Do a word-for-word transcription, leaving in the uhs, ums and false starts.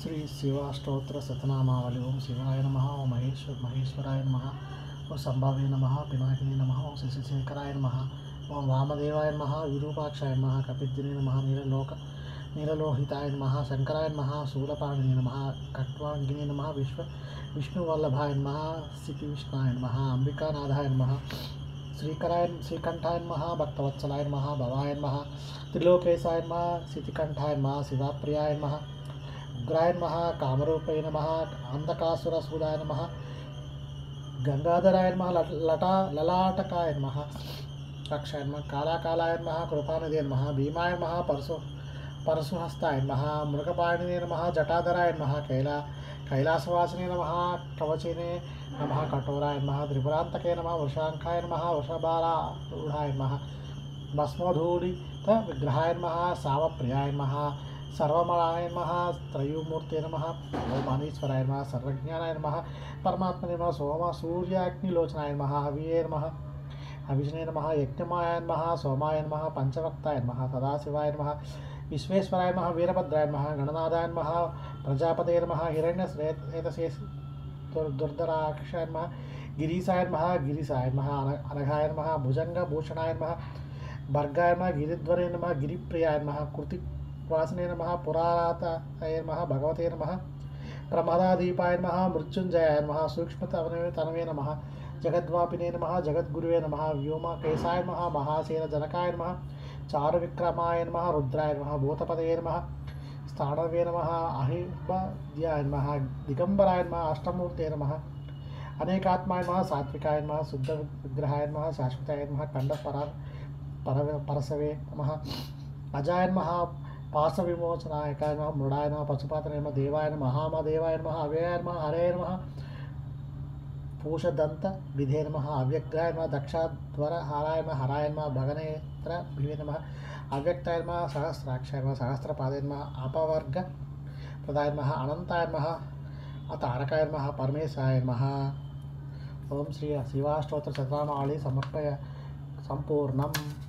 श्री शिवाष्टोत्तर शतनामावली। ओं शिवाय नमः। ओं महेश्वर महेश्वराय नमः। ओं संभावे नमः। पिनाकिनी नमः। ओं शशिशेखराय नमः। ओं वामदेवाय नमः। विरूपाक्षाय नमः। कपिध्वने नमः। नीललोक नीललोहिताय नमः। शंकराय नमः। शूलपाणिने नमः। खट्वांगिने नमः। विश्व विष्णुवल्लभाय नमः। सिपिविष्णाय नमः। अंबिकानाथाय नमः। श्रीकराय श्रीकंठाय नमः। भक्तवत्सलाय नमः। भवाय नमः। त्रिलोकेशाय नमः। सितिकंठाय नमः। शिवाप्रियाय नमः। उग्राय नमः। कामरूपाय नमः। अंधकासुरसूदाय नमः। गंगाधराय नमः। लटा ललाटकाय नमः। अक्षय नमः। कालाकालाय नमः। कृपानिधे नमः। भीमाय नमः। परशु परशुहस्ताय नमः। मृगपाणिने नमः। जटाधराय नमः। कैला कैलासवासिने नमः। कवचिने नमः। कठोराय नमः। त्रिपुरांतके नमः। वृषांखाय नमः। वृषभारूढ़ाय नमः। भस्मधूलित विग्रहाय नमः। सावप्रियाय नमः। सर्वमलाय नमः। त्रयोमूर्ते नमः। ओम अनीश्वराय नमः। सर्वज्ञानाय नमः। परमात्मने नमः। सोम सूर्याग्निलोचनाय नमः। हविये नमः। हविष्णे नमः। यज्ञमाय नमः। सोमाय नमः। पंचवक्ताय नमः। सदाशिवाय नमः। विश्वेश्वराय नमः। वीरभद्राय नमः। गणनाथाय नमः। प्रजापते नमः। हिरण्यश्रेतसे दुर्धराक्षाय नमः। गिरीशाय नमः। गिरीशाय नमः। अनघाय नमः। भुजंगभूषणाय नमः। भर्गाय नमः। गिरिध्वरे नमः। गिरिप्रियाय नमः। कृतिवासिने नमः। पुराराताय नमः। भगवते नमः। प्रमदादीपाय नमः। मृत्युंजयाय नमः। सूक्ष्मतनवे तनवे नमः। जगद्वापिने नमः। जगद्गुरुवे नमः। व्योमकेशाय नमः। महासेनजनकाय नमः। चारुविक्रमाय नमः। रुद्राय नमः। भूतपदये नमः। स्थाणवे नमः। अहिर्बद्याय नमः। दिगंबराय नमः। अष्टमूर्ते नमः। अनेकात्माय नमः। सात्विकाय नमः। शुद्ध विग्रहाय नमः। शाश्वताय नमः। खंड पर परसवे नमः। अजाय नमः। पार्श्वविमोचनायकाय नमः। मृडाय नमः। पशुपातने नमः। देवाय नमः। महामदेवाय नमः। अव्ययाय नमः। हरे नमः। पूषदंत विधे नमः। अव्यक्ताय नमः। दक्षाध्वर हाराय नमः। हराय नमः। भगनेत्र भिवे नमः। अव्यक्ताय नमः। सहस्राक्षाय नमः। सहस्रपादे नमः। अपवर्ग प्रदाय नमः। अनंताय नमः। तारकाय नमः। परमेशाय नमः। ओम श्री शिवाष्टोत्तर शतनामावली समर्पय संपूर्णम्।